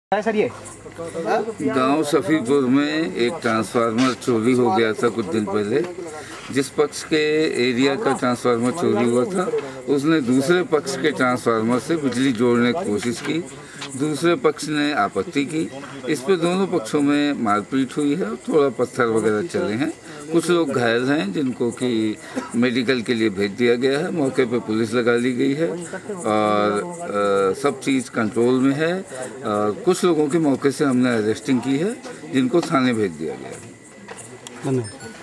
Sir ये गांव सफीपुर में एक ट्रांसफार्मर चोरी हो गया था कुछ दिन पहले। जिस पक्ष के एरिया का ट्रांसफार्मर चोरी हुआ था उसने दूसरे पक्ष के ट्रांसफार्मर से बिजली जोड़ने की कोशिश की। दूसरे पक्ष ने आपत्ति की। इस पे दोनों पक्षों में मारपीट हुई है और थोड़ा पत्थर वगैरह चले हैं। कुछ लोग घायल हैं जिनको कि मेडिकल के लिए भेज दिया गया है। मौके पे पुलिस लगा ली गई है और सब चीज़ कंट्रोल में है। कुछ लोगों के मौके से हमने अरेस्टिंग की है जिनको थाने भेज दिया गया है। धन्यवाद।